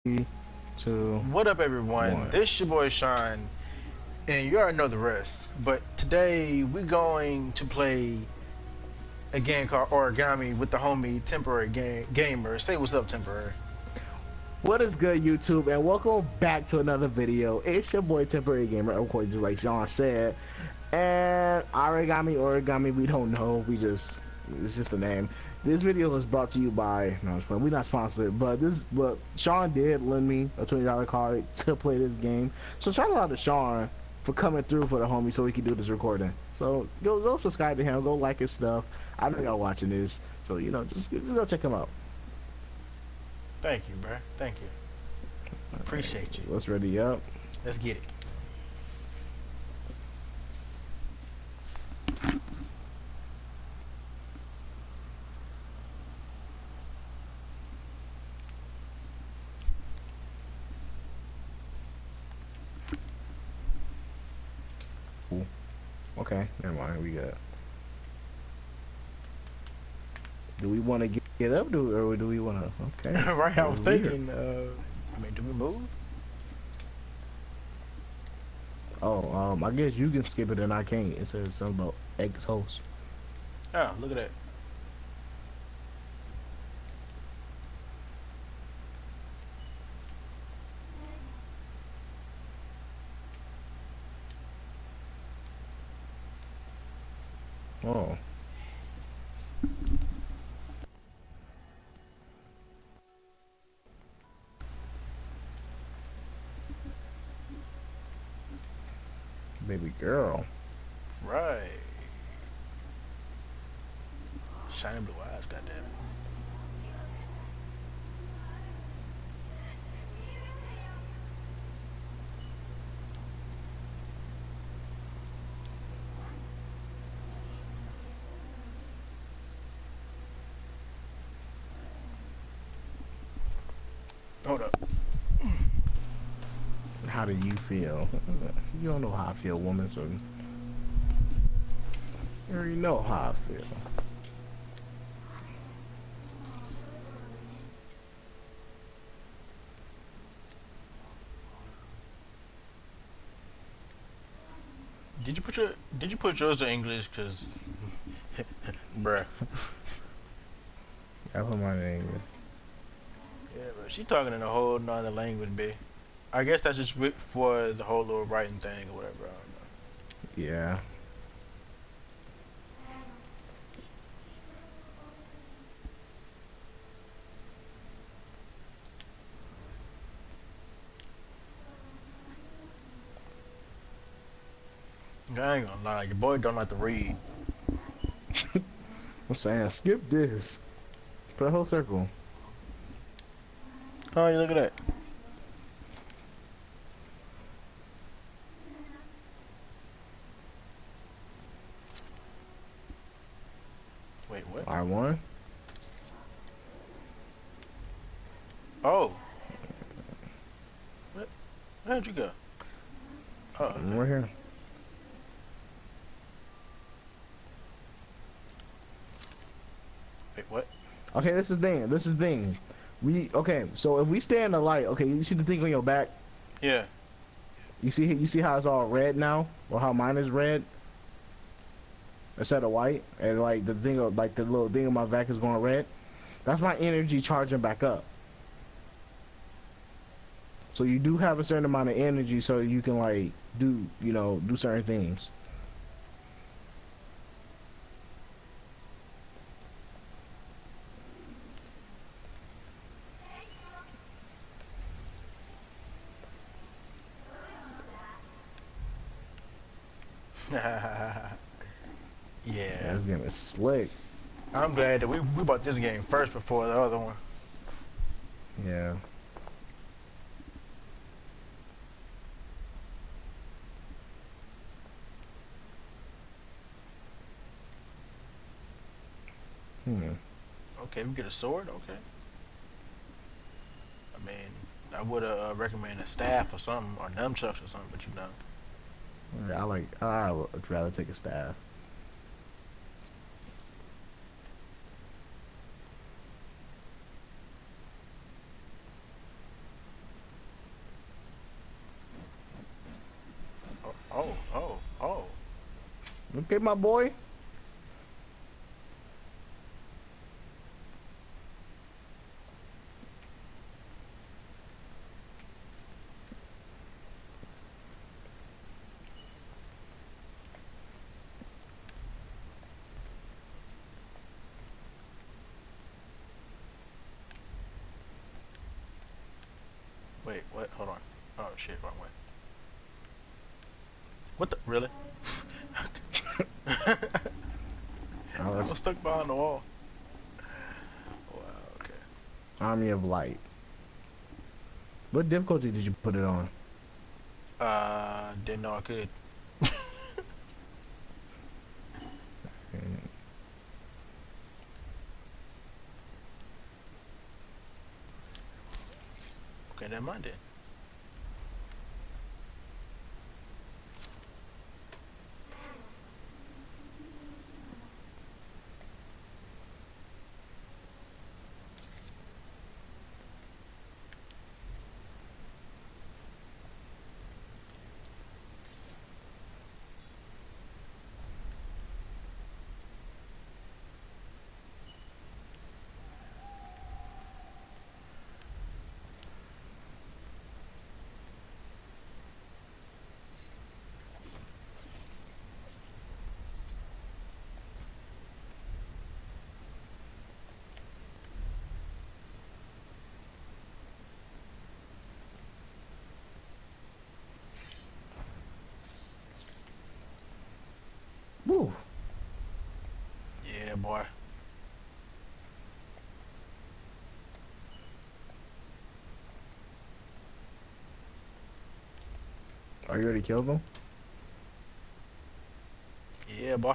2, What up, everyone? 1. This your boy Sean, and you already know the rest. But today we're going to play a game called Origami with the homie Temporary Gamer. Say what's up, Temporary. What is good, YouTube, and welcome back to another video. It's your boy Temporary Gamer, of course, just like Sean said. And origami, we don't know. It's just a name. This video is brought to you by, no, we're not sponsored, but Sean did lend me a $20 card to play this game. So shout out to Sean for coming through for the homie so we can do this recording. So go subscribe to him, go like his stuff. I know y'all watching this, so just go check him out. Thank you, bro. Thank you. Appreciate you. Let's ready up. Let's get it. Cool. Okay, never mind. We got. Do we want to get up, or do we want to? Okay. Right, I was Weird. thinking. Do we move? Oh, I guess you can skip it and I can't. It says something about ex host. Oh, look at that. Oh. Baby girl. Right. Shiny blue eyes, goddamn it. Hold up. How do you feel? You don't know how I feel, woman, so you already know how I feel. Did you put yours to English? Cause, bruh. I put my name. Yeah, but she talking in a whole nother language, B. I guess that's just for the whole little writing thing or whatever. I don't know. Yeah. I ain't gonna lie, your boy don't like to read. I'm saying skip this. Put a whole circle. Oh, you look at that. Wait, what? I1. Oh, where'd you go? Oh, okay. Right here. Wait, what? Okay, this is the thing. This is the thing. Okay, so if we stay in the light, okay, you see the thing on your back? Yeah. You see how it's all red now? Or how mine is red? Instead of white? And like the thing of like the little thing on my back is going red? That's my energy charging back up. So you do have a certain amount of energy so you can like do certain things. Yeah, Yeah. this game is slick. I'm glad that we bought this game first before the other one. Yeah. Hmm. Okay, we get a sword. Okay. I mean, I would recommend a staff or something, or nunchucks or something, but you know. I would rather take a staff. Okay, my boy. Wait, what? Hold on. Oh shit, wrong way. What the? Really? Oh, I that's was stuck behind the wall. Wow. Okay. Army of Light. What difficulty did you put it on? Didn't know I could. Okay, never mind then. Woo. Yeah, boy. Are you already killed them? Yeah, boy.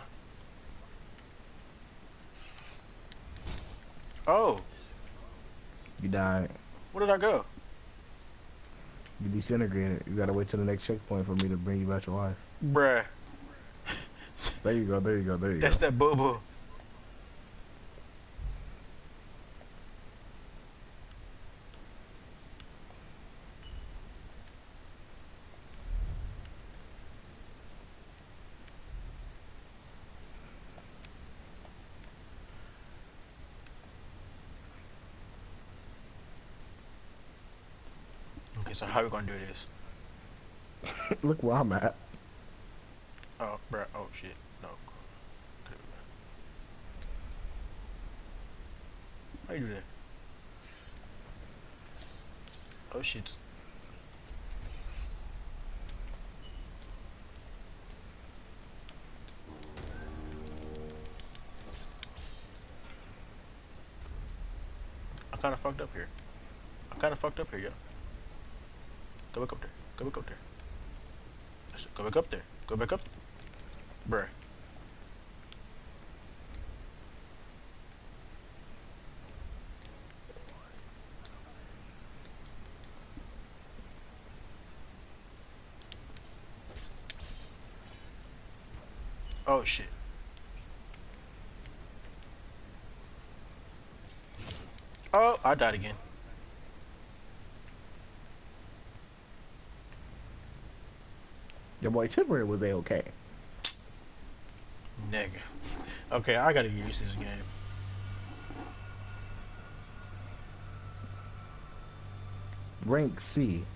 Oh, You died. where did I go? You disintegrated. You gotta wait till the next checkpoint for me to bring you back to life. Bruh. There you go. There you go. There you That's go. that boo boo. Okay, so how we gonna do this? Look where I'm at. Oh, bruh. Oh shit. No. Okay. How you do that? Oh shit. I kind of fucked up here. I kind of fucked up here, yo. Go back up there. Go back up there. Go back up there. Go back up. Bruh. Oh shit. Oh, I died again. Your boy Temporary was A-okay. Nigga. Okay, I gotta get used to this game. Rank C.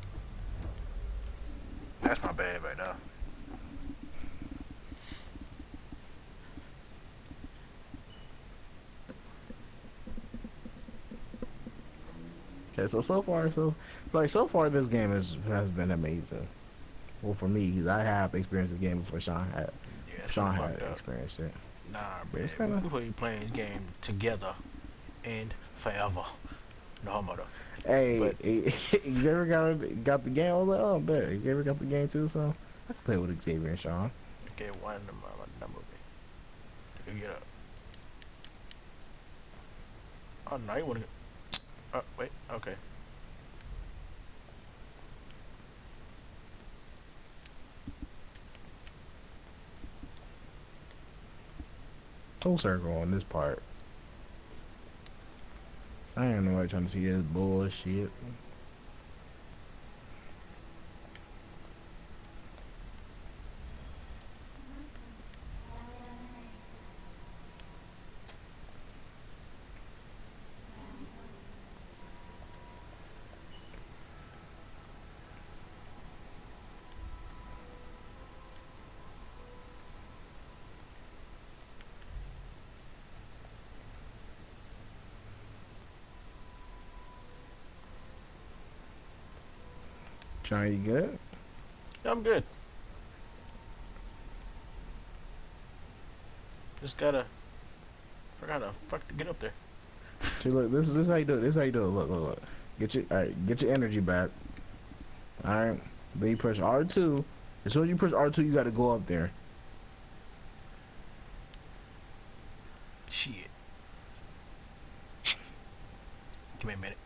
That's my bad right now. Okay, so far this game has been amazing. Well, for me, I have experienced the game before Yeah, it's kind Sean of had fucked up. experienced it. Nah, But it's man. kind of, We be playing this game together and forever. No homo though. hey, But Xavier got the game. I was like, oh, bet Xavier got the game too, so I can play with Xavier and Sean. okay, one of them that movie. Get up. Oh no, you wanna? Oh wait. Okay. Full circle on this part. I ain't nobody trying to see this bullshit. Johnny, you good? Yeah, I'm good. Just gotta forgot to fuck to get up there. See, look, this is how you do it. This is how you do it. Look, look, look. Get your energy back. All right. Then you press R2. As soon as you press R2, you got to go up there. Shit. Give me a minute.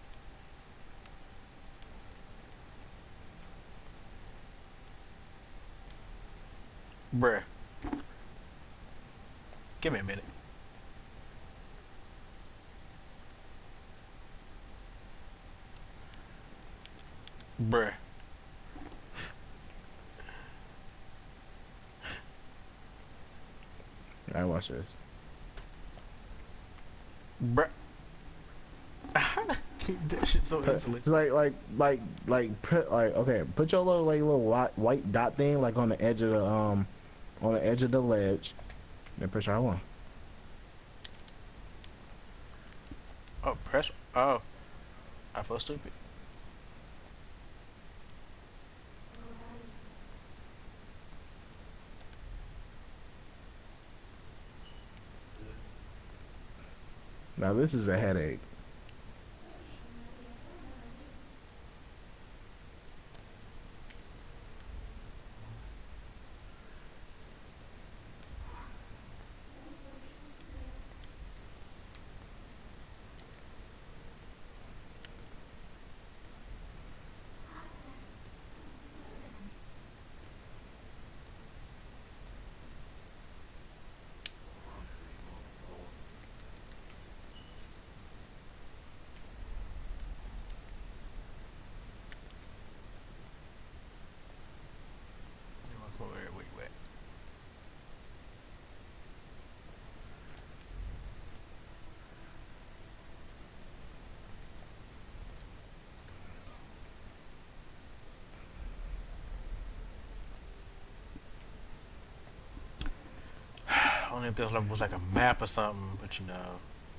Bruh. Give me a minute. Bruh. All right, watch this. Bruh. How did I keep that shit so easily? It's okay, put your little white dot thing like on the edge of the on the edge of the ledge. Then press R1. Oh, press. Oh. I feel stupid. Now this is a headache. Where you at? Only if there was like a map or something, but you know.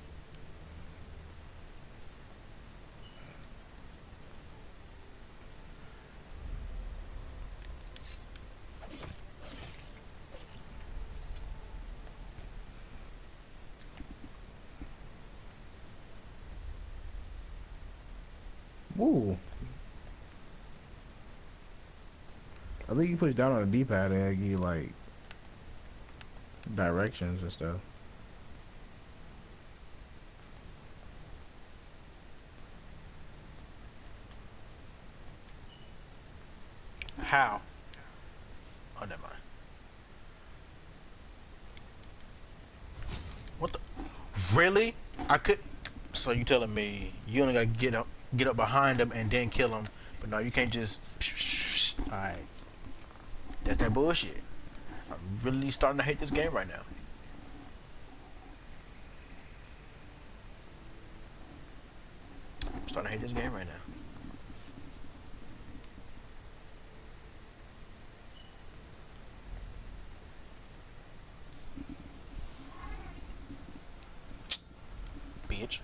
Woo. I think you push down on the D-pad and it'll give you like directions and stuff. How? Oh, never mind. What the? Really? I could. So you telling me you only gotta get up behind them and then kill them, but no, you can't just. All right, that's that bullshit. I'm really starting to hate this game right now. I'm starting to hate this game right now. Bitch.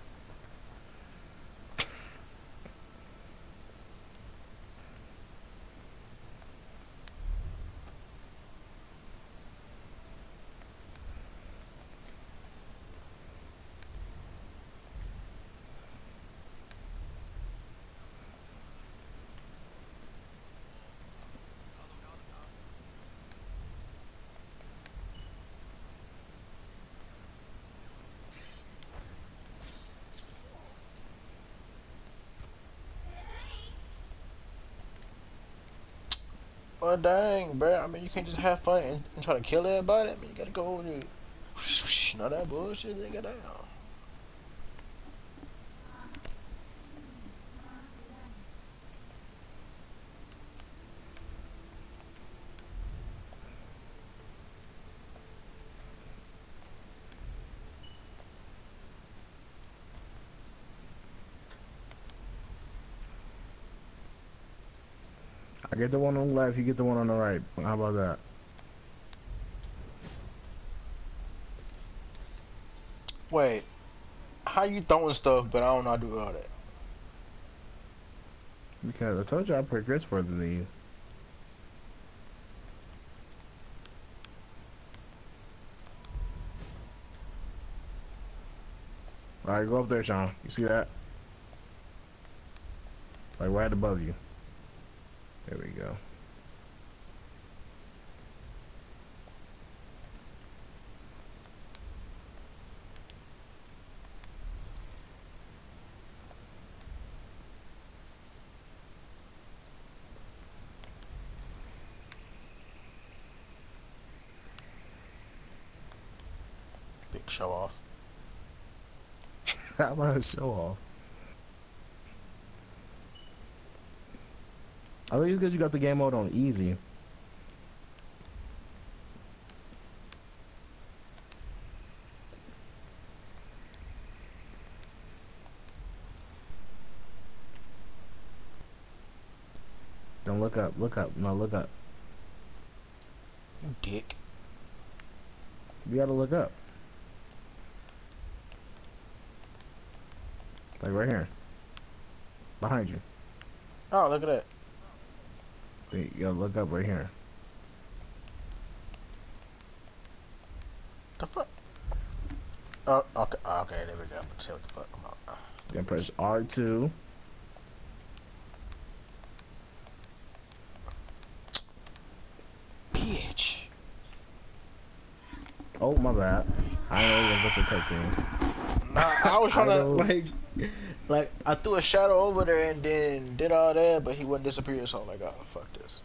Well, dang, bro. I mean, you can't just have fun and try to kill everybody. I mean, you gotta go over there. None of that bullshit, nigga, down. I get the one on the left, you get the one on the right. How about that? Wait, how you throwing stuff, but I don't know how to do all that? Because I told you I progressed further than you. Alright, go up there, Sean. You see that? Like right above you. There we go. Big show off. How about a show off? I think it's because you got the game mode on easy. Don't look up. Look up. No, look up. You dick. You gotta look up. Like right here. Behind you. Oh, look at that. You gotta look up right here. The fuck? Oh, okay. Okay, there we go. See what the fuck I'm about. Then press R2. Bitch. Oh, my bad. I know you're gonna put your cutscene. Nah, I was trying to Idle. like I threw a shadow over there and then did all that, but he wouldn't disappear. So I'm like, oh fuck this.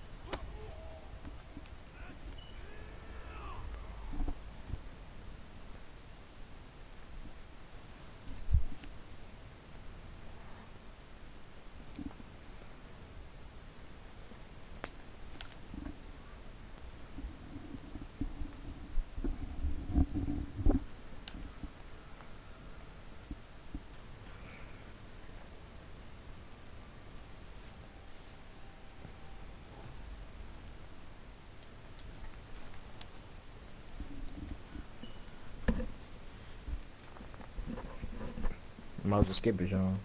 Might as well skip it, Sean.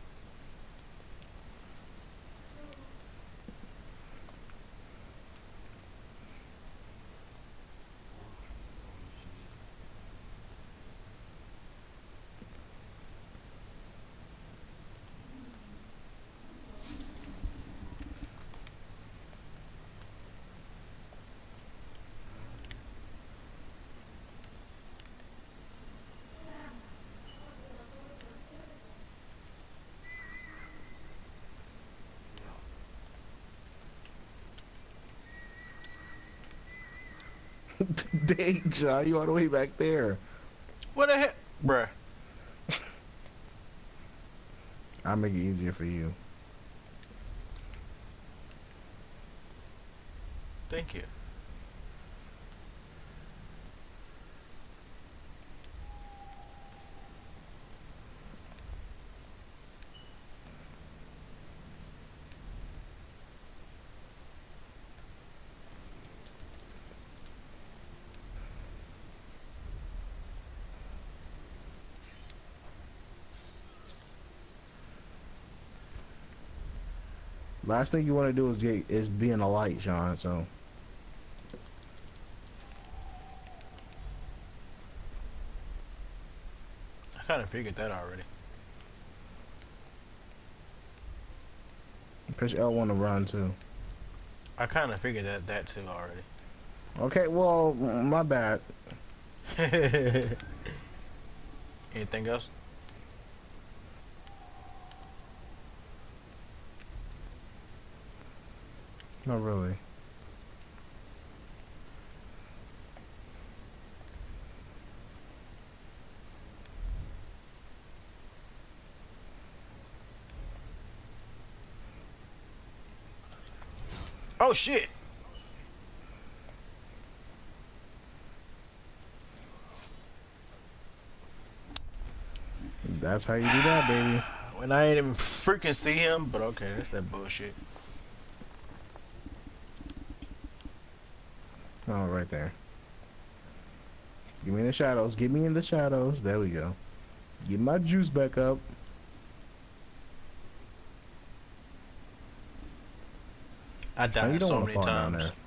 Dang, Sean, you all the way back there. What the heck, bruh? I'll make it easier for you. Thank you. Last thing you want to do is be in a light, Sean. So I kind of figured that already. push L1 to run too. I kind of figured that too already. Okay, well, my bad. Anything else? Not really. Oh shit! That's how you do that, baby. When I ain't even freaking see him, but okay, that's that bullshit. Oh, right there. Give me in the shadows. Get me in the shadows. There we go. Get my juice back up. I Sean, you died don't so want to many fall down times. there.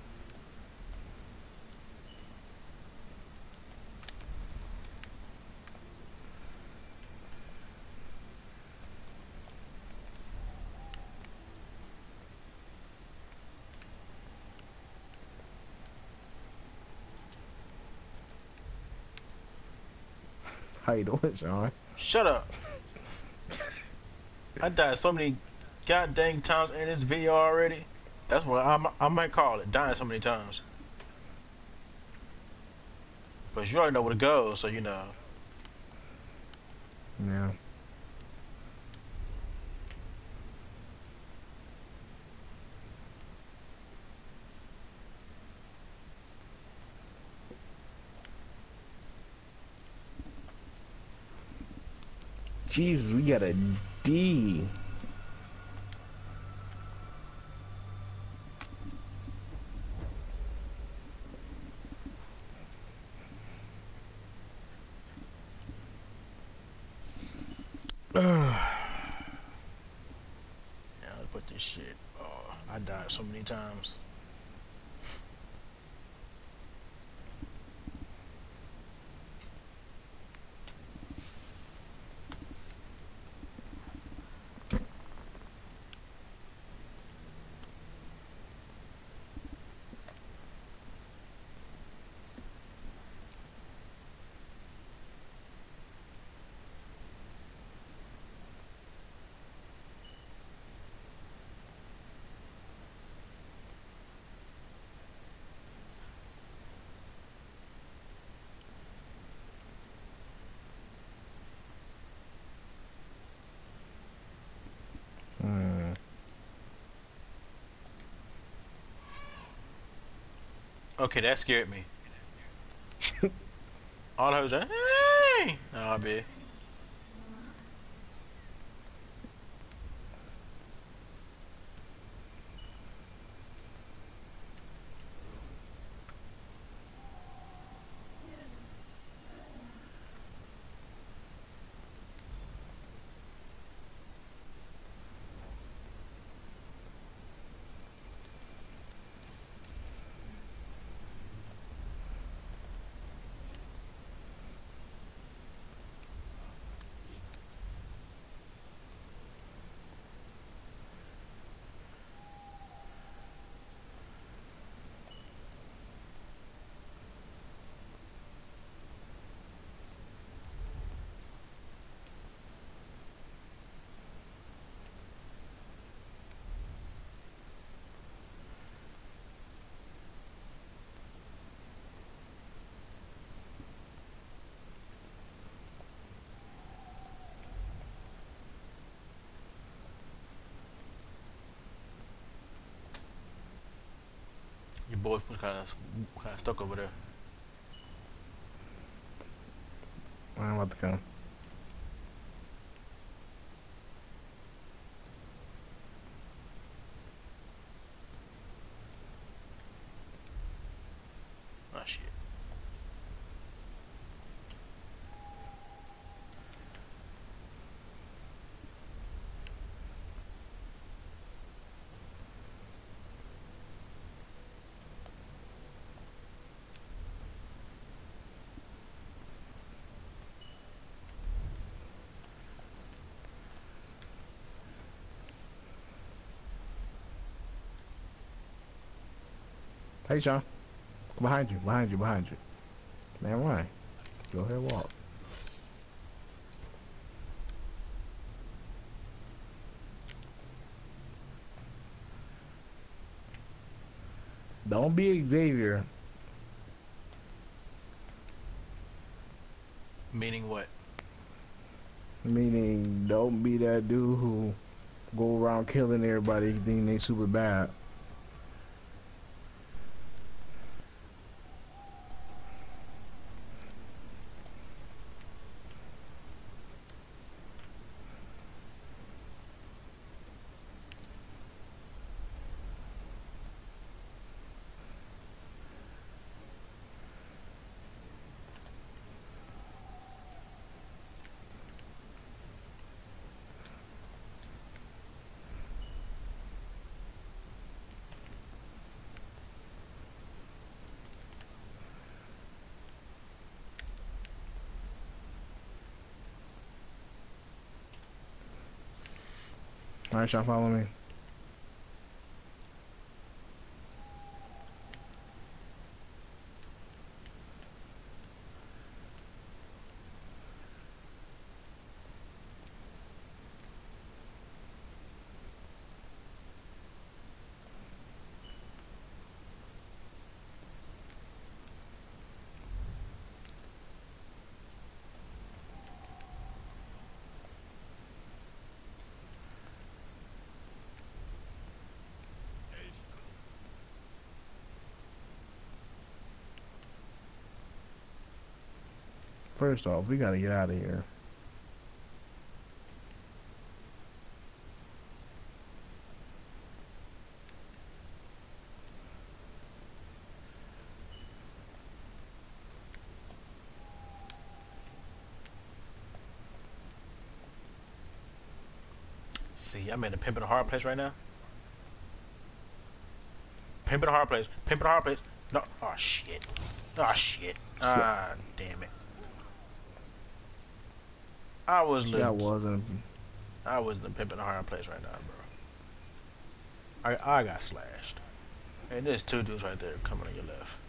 How you doing, Sean? Shut up. I died so many goddamn times in this video already. That's what I might call it, dying so many times. But you already know where to go, so you know. Yeah. Jesus, we got a D. Yeah, let's put this shit. Oh, I died so many times. Hmm. Okay, that scared me. All I was like, hey! Nah, bitch. Your boy was kind of stuck over there. I'm about to come. Oh shit. Hey, Sean. Behind you, behind you, behind you. Man, why? Go ahead, walk. Don't be Xavier. Meaning what? Meaning, don't be that dude who go around killing everybody thinking they super bad. Alright, y'all follow me. First off, we gotta get out of here. See, I'm in the pimping a hard place right now. Pimping a hard place. Pimping a hard place. No. Oh shit. Oh shit. See, Ah, damn it. I was see, I lit. wasn't. I was in the pimping a hard place right now, bro. I got slashed. And there's two dudes right there coming on your left.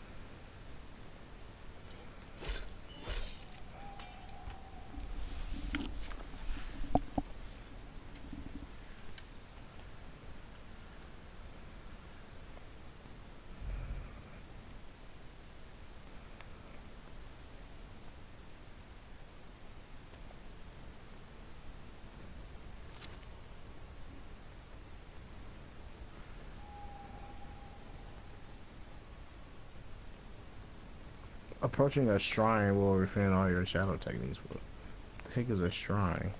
Approaching a shrine will refine all your shadow techniques. What the heck is a shrine?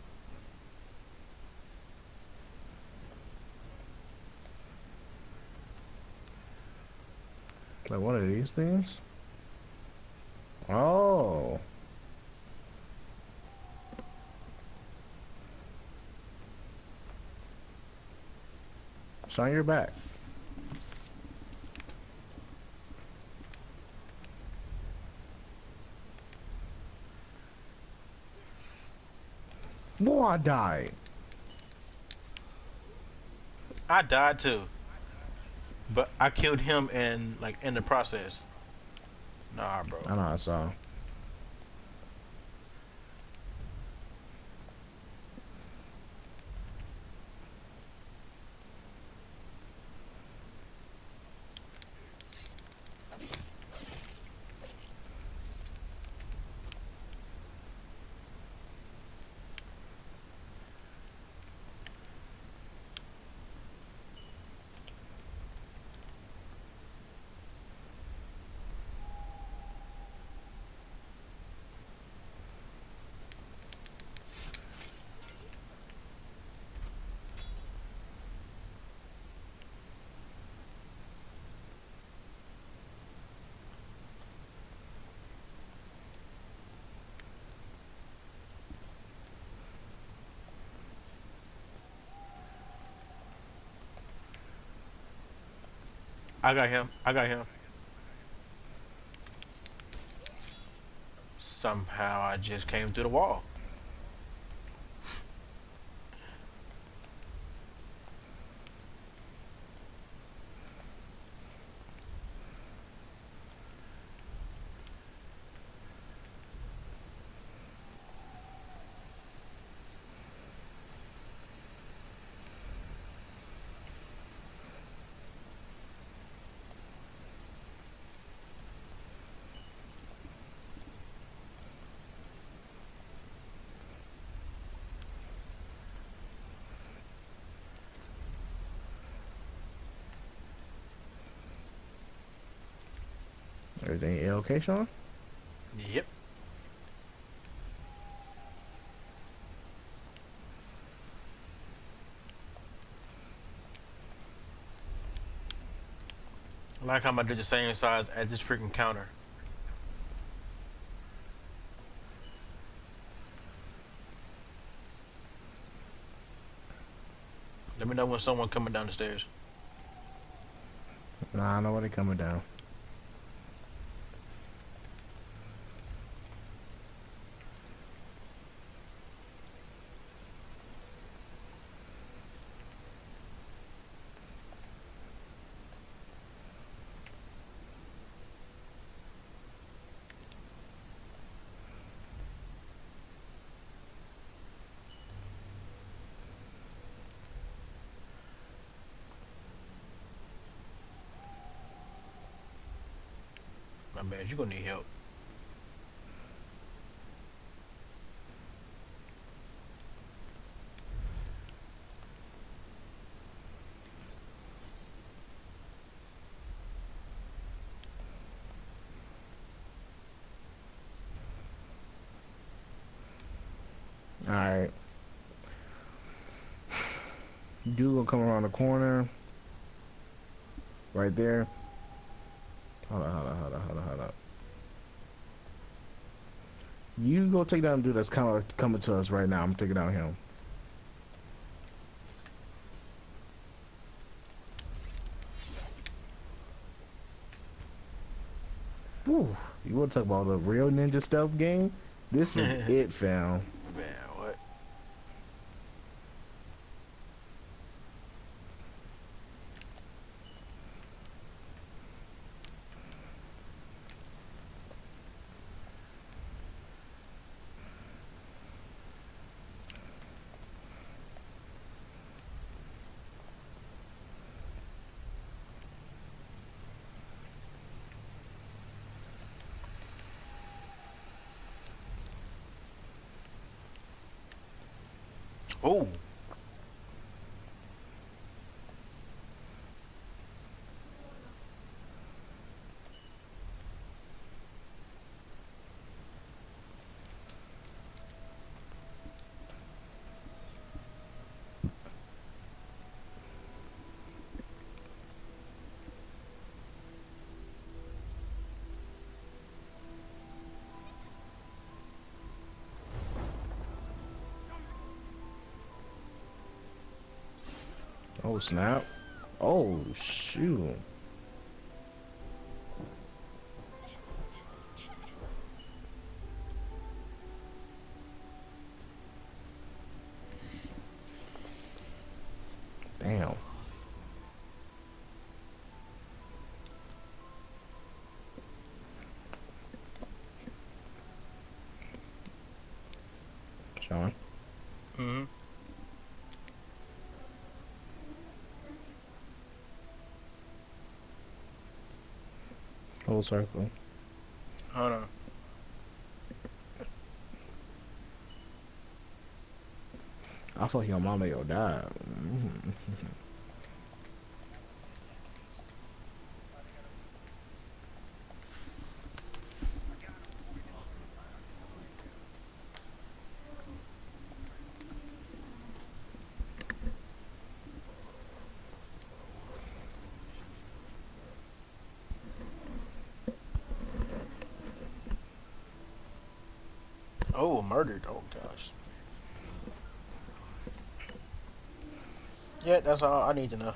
Like one of these things? Oh. It's on your back. Boy, I died. I died too. But I killed him in the process. Nah, bro. I know I saw. I got him. I got him. Somehow I just came through the wall. Everything okay, Sean? Yep. Like I'm gonna do the same size as this freaking counter. Let me know when someone coming down the stairs. Nah, nobody coming down. My bad. You gonna need help. All right. You gonna come around the corner, right there. Hold on, hold on, hold on, hold on, hold on. You go take down the dude that's kind of coming to us right now. I'm taking down him. Whew. You want to talk about the real ninja stealth game? This is it, fam. Man, what? Oh. Oh snap! Oh shoot! Damn. Sean. Mm-hmm. Whole circle. Hold on. I thought your mama yo died. Oh, murdered. Oh gosh. Yeah, that's all I need to know.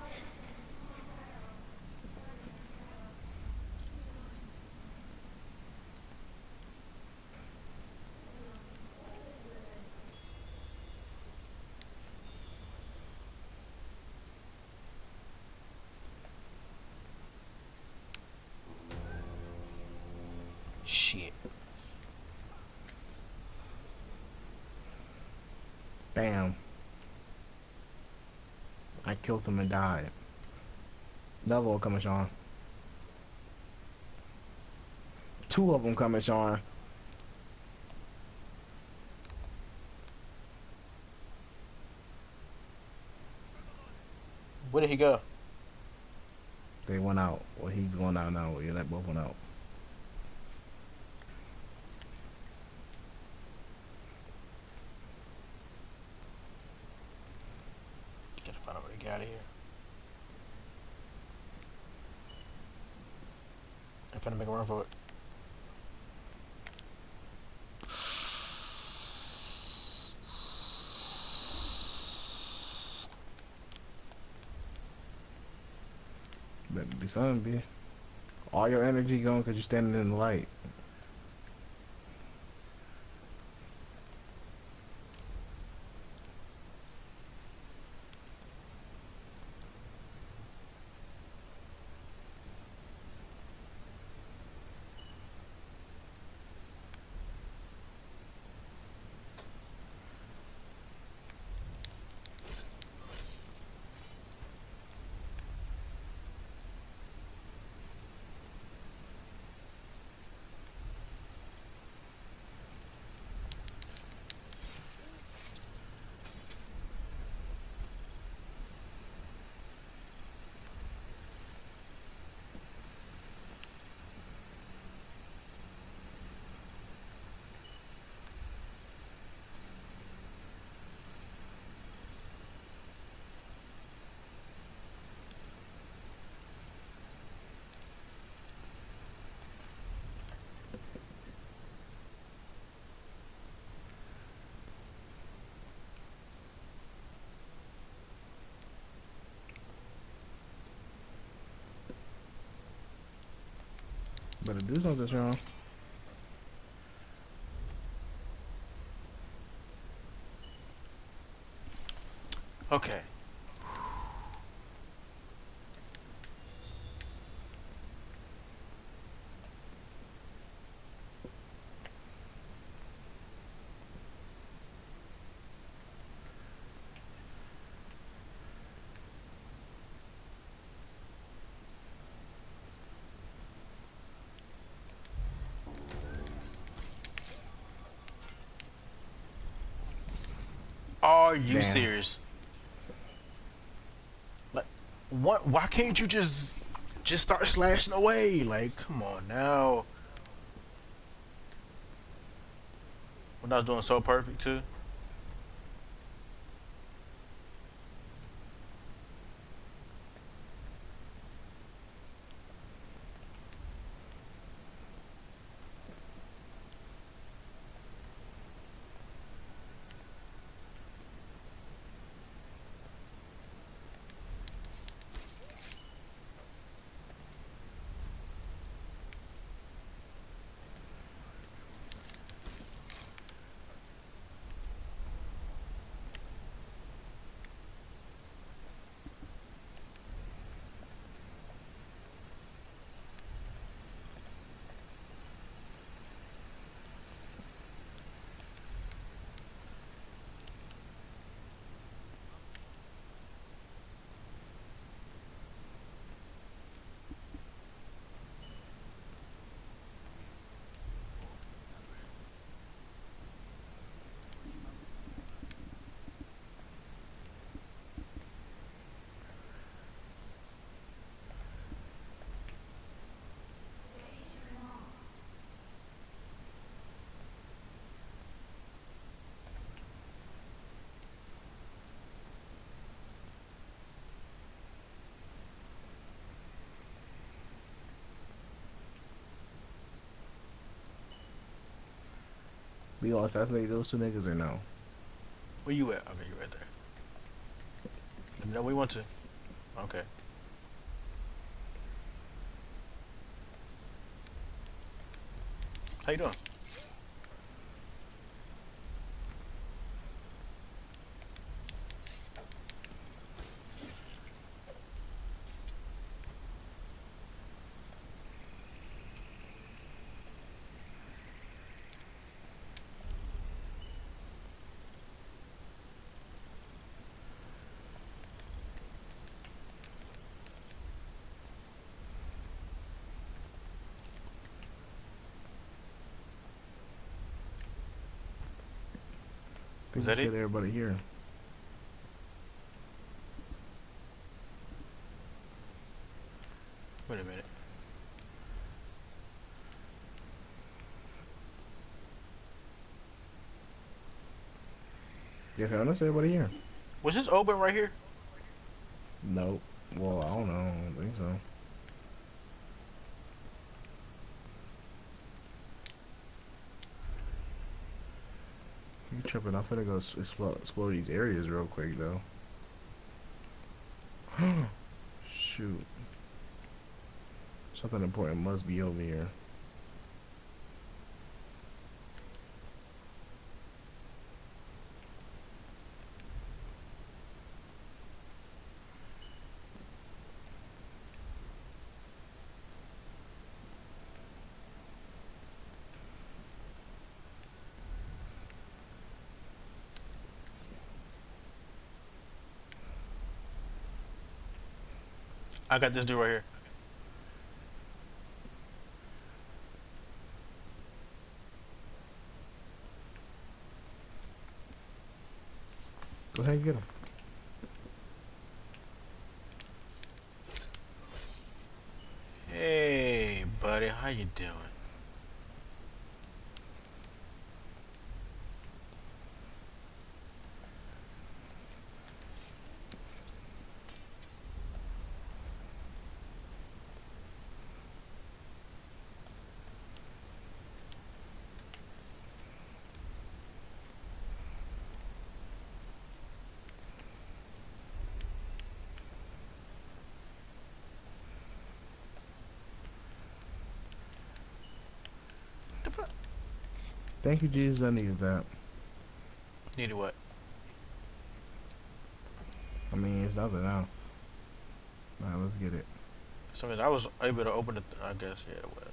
Shit. Bam. I killed him and died. Another one coming, Sean. Two of them coming, Sean. Where did he go? They went out. Well, he's going out now. Yeah, that both went out. Gotta find out where they got here. I'm finna make a run for it. Better be something, be. All your energy going because you're standing in the light. Better do something, Sean. Okay. Are you Damn. serious? Like, what? Why can't you just start slashing away? Like, come on now. When I was doing so perfect too. We gonna assassinate those two niggas or no? Where you at? Okay, you right there. Let me know where you want to. Okay. How you doing? I Was think you that it? said everybody here. Wait a minute. Yeah, Sean, that's everybody here. Was this open right here? Nope. Well, I don't know. I don't think so. You tripping? I'm finna go explore these areas real quick though. Shoot. Something important must be over here. I got this dude right here. Go ahead and get him. Hey, buddy, how you doing? Thank you, Jesus. I needed that. Needed what? I mean, it's nothing now. Alright, let's get it. So I was able to open it. I guess yeah. Whatever.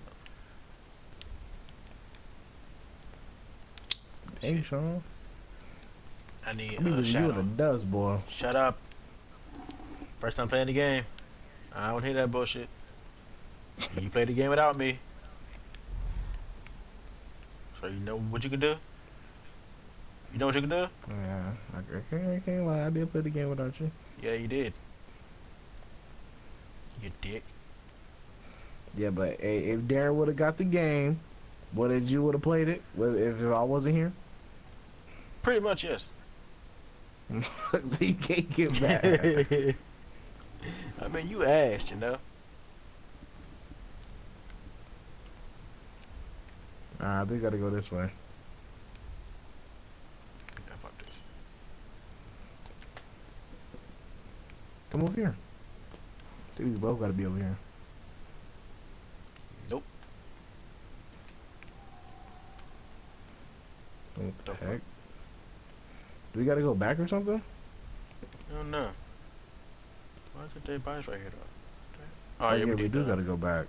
Hey, Shit. Sean. I need I'm leaving you in the shadow. dust, boy. Shut up. First time playing the game. I don't hear that bullshit. You play the game without me, so you know what you can do. You know what you can do? Yeah, I can't lie. I did play the game without you. Yeah, you did. You dick. Yeah, but hey, if Darren would have got the game, would you would have played it? If I wasn't here? Pretty much yes. So you can't get mad. I mean, you asked, you know. I think I gotta go this way. Yeah, fuck this. Come over here. I think we both gotta be over here. Nope. What The the fuck? heck? Do we gotta go back or something? I don't know. Why is it dead bodies right here though? Oh Oh yeah, yeah, we we did do that. gotta go back.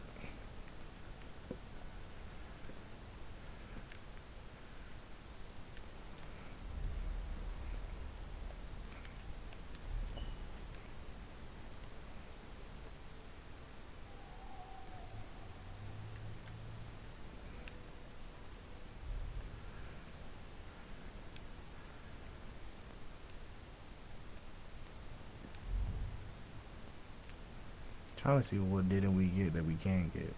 Trying to see what didn't we get that we can get.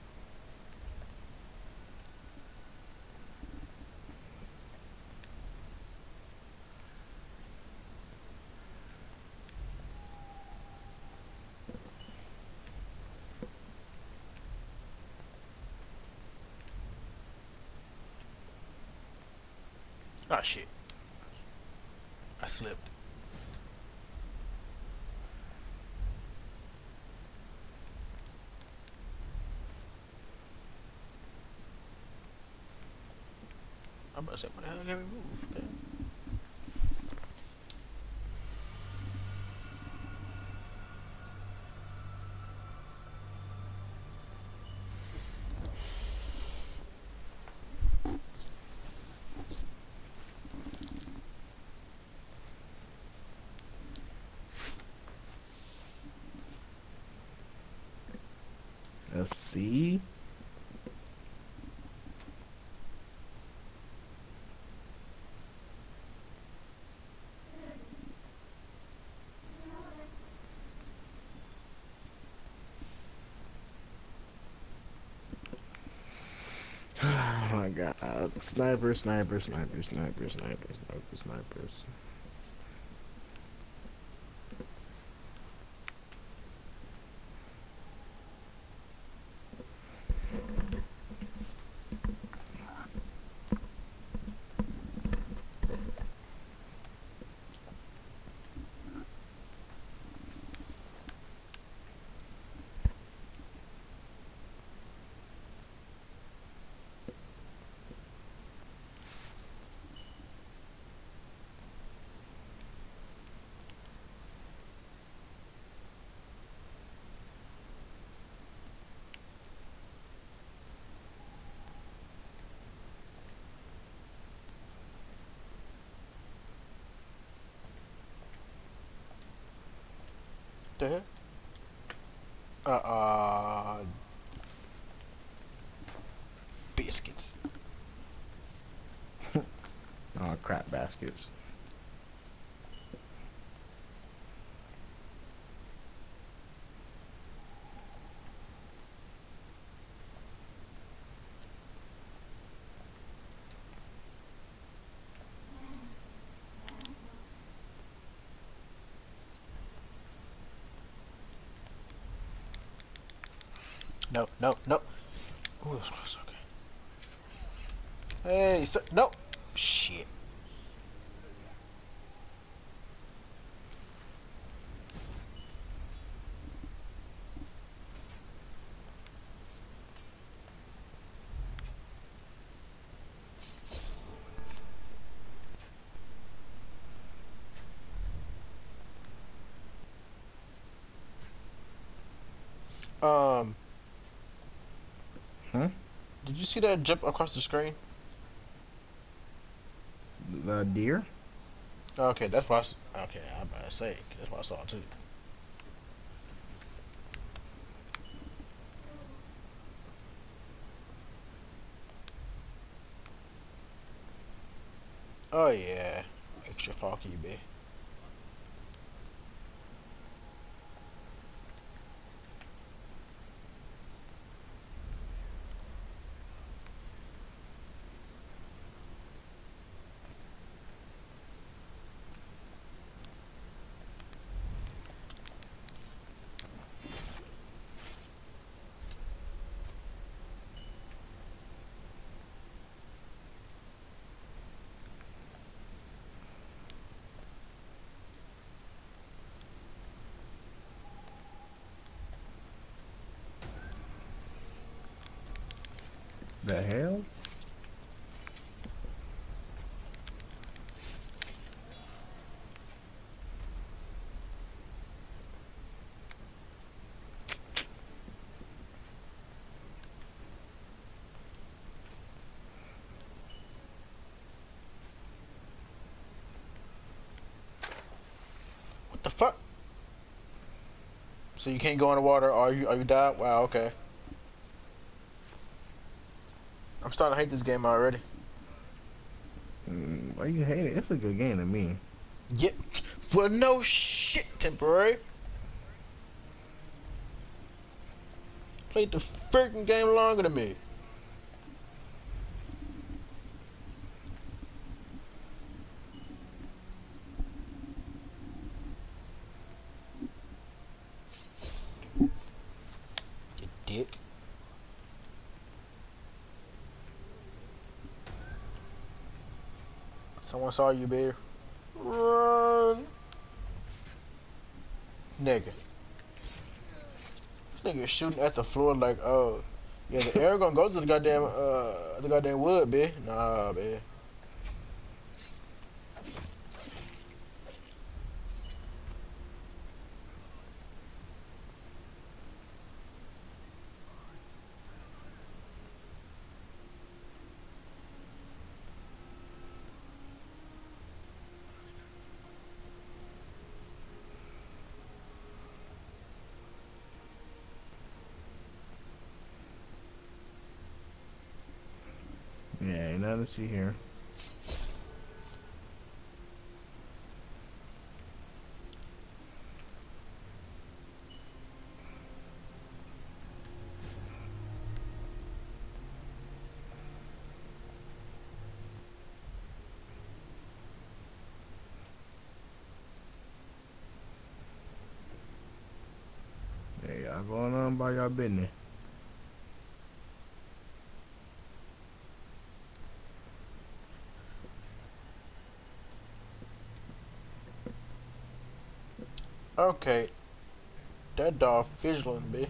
Oh shit. I slipped. I'm about to say, what the hell can we move? Damn. Let's see. Oh my god. Sniper, sniper, sniper, sniper, sniper, sniper, snipers. The hell? Uh, biscuits. Oh crap baskets. No, no, no. Ooh, that was close. Okay. Hey, sir. No. Shit. Um, Huh? did you see that jump across the screen? The deer? Okay, that's what okay, I'm about to say. That's what I saw too. Oh yeah, extra funky, bit. The hell? What the fuck? So you can't go in the water? Are you died? Wow. Okay. I'm starting to hate this game already. Why you hate it? It's a good game to me. Yeah. Well, no shit, temporary. Played the freaking game longer than me. You dick. Someone saw you, bear. Run, nigga. This nigga is shooting at the floor like, oh, yeah, the air gonna go to the goddamn wood, bitch. Nah, bitch. Yeah, ain't nothing to see here. Hey, y'all going on by y'all business. Okay, that dog vigilant, bitch.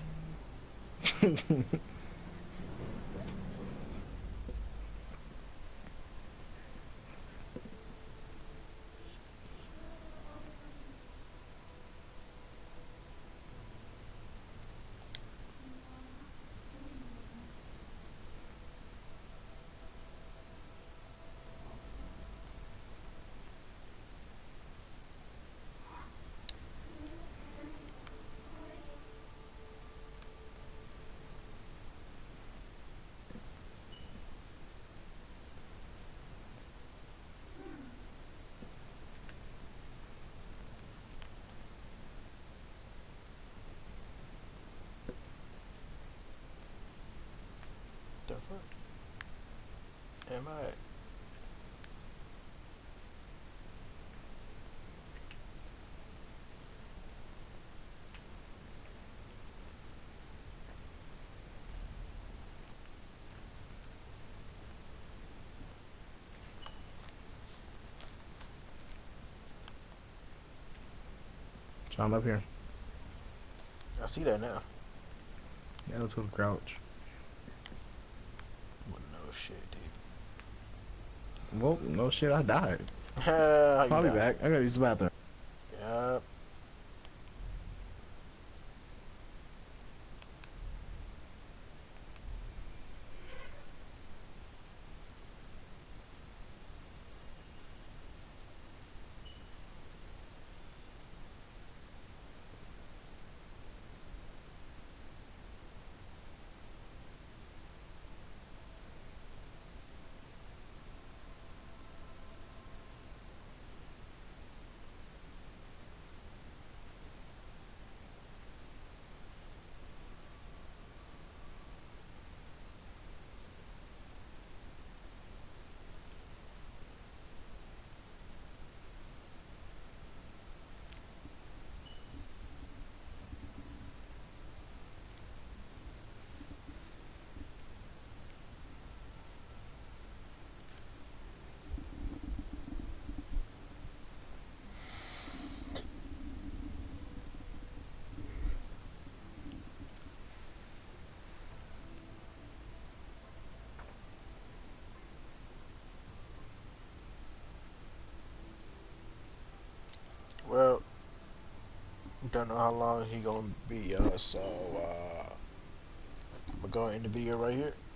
The fuck? Am I? So I'm up here. I see that now. Yeah, go to the crouch. Well, no shit, Well, no shit, I died. dude. How you I'll be die? back. I gotta use the bathroom. Yup. Well, don't know how long he gonna be, y'all. So I'm gonna go end the video right here.